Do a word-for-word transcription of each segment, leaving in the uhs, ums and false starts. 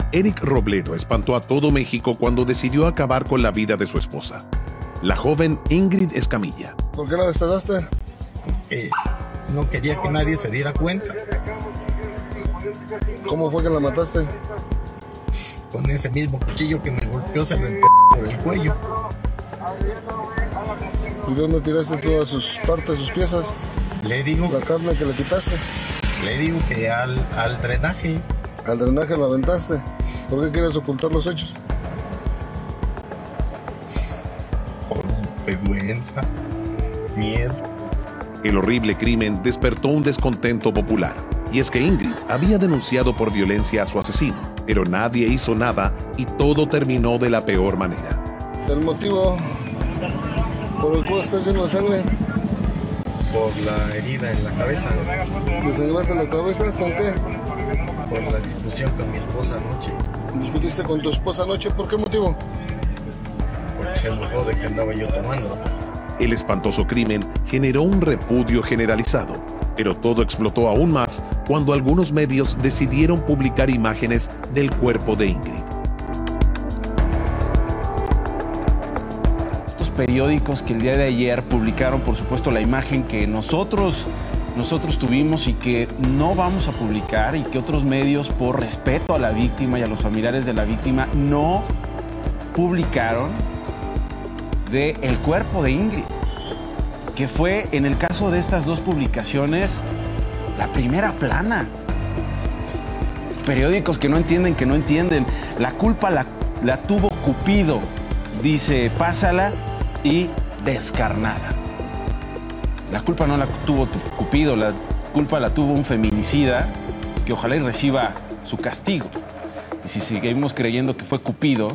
Eric Robledo espantó a todo México cuando decidió acabar con la vida de su esposa, la joven Ingrid Escamilla. ¿Por qué la destazaste? Porque no quería que nadie se diera cuenta. ¿Cómo fue que la mataste? Con ese mismo cuchillo que me golpeó, se lo enterré por el cuello. ¿Y dónde tiraste todas sus partes, sus piezas? Le digo... ¿La carne que le quitaste? Le digo que al, al drenaje. ¿Al drenaje lo aventaste? ¿Por qué quieres ocultar los hechos? Por vergüenza, miedo. El horrible crimen despertó un descontento popular. Y es que Ingrid había denunciado por violencia a su asesino, pero nadie hizo nada y todo terminó de la peor manera. ¿El motivo por el cual estás lleno de sangre? Por la herida en la cabeza. ¿Te sangraste en la cabeza? ¿Con qué? Por la discusión con mi esposa anoche. ¿Discutiste con tu esposa anoche? ¿Por qué motivo? Porque se enojó de que andaba yo tomando. El espantoso crimen generó un repudio generalizado, pero todo explotó aún más cuando algunos medios decidieron publicar imágenes del cuerpo de Ingrid. Estos periódicos que el día de ayer publicaron, por supuesto, la imagen que nosotros, nosotros tuvimos y que no vamos a publicar, y que otros medios, por respeto a la víctima y a los familiares de la víctima, no publicaron del cuerpo de Ingrid, que fue, en el caso de estas dos publicaciones, la primera plana. Periódicos que no entienden, que no entienden. La culpa la, la tuvo Cupido, dice Pásala, y Descarnada. La culpa no la tuvo Cupido, la culpa la tuvo un feminicida que ojalá y reciba su castigo. Y si seguimos creyendo que fue Cupido,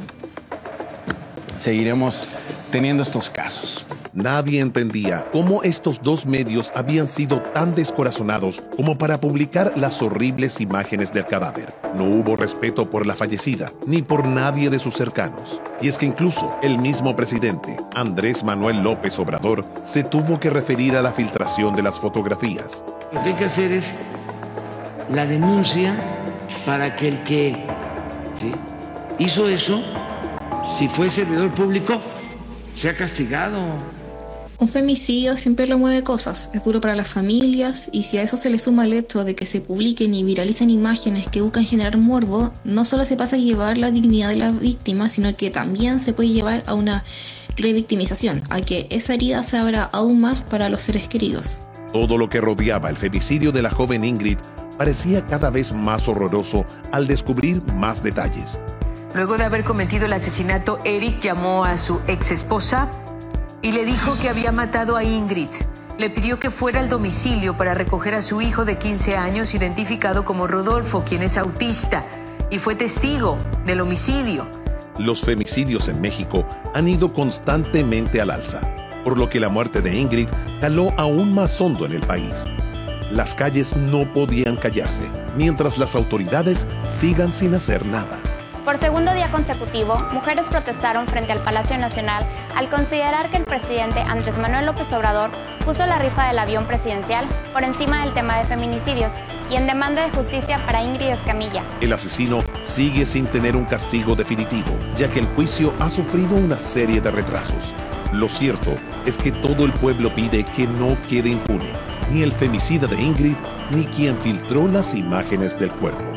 seguiremos teniendo estos casos. Nadie entendía cómo estos dos medios habían sido tan descorazonados como para publicar las horribles imágenes del cadáver. No hubo respeto por la fallecida, ni por nadie de sus cercanos. Y es que incluso el mismo presidente, Andrés Manuel López Obrador, se tuvo que referir a la filtración de las fotografías. Lo que hay que hacer es la denuncia para que el que ¿sí? hizo eso, si fue servidor público, sea castigado. Un femicidio siempre remueve cosas, es duro para las familias, y si a eso se le suma el hecho de que se publiquen y viralicen imágenes que buscan generar morbo, no solo se pasa a llevar la dignidad de la víctima, sino que también se puede llevar a una revictimización, a que esa herida se abra aún más para los seres queridos. Todo lo que rodeaba el femicidio de la joven Ingrid parecía cada vez más horroroso al descubrir más detalles. Luego de haber cometido el asesinato, Eric llamó a su ex esposa y le dijo que había matado a Ingrid. Le pidió que fuera al domicilio para recoger a su hijo de quince años, identificado como Rodolfo, quien es autista, y fue testigo del homicidio. Los femicidios en México han ido constantemente al alza, por lo que la muerte de Ingrid caló aún más hondo en el país. Las calles no podían callarse, mientras las autoridades sigan sin hacer nada. Por segundo día consecutivo, mujeres protestaron frente al Palacio Nacional al considerar que el presidente Andrés Manuel López Obrador puso la rifa del avión presidencial por encima del tema de feminicidios y en demanda de justicia para Ingrid Escamilla. El asesino sigue sin tener un castigo definitivo, ya que el juicio ha sufrido una serie de retrasos. Lo cierto es que todo el pueblo pide que no quede impune ni el femicida de Ingrid ni quien filtró las imágenes del cuerpo.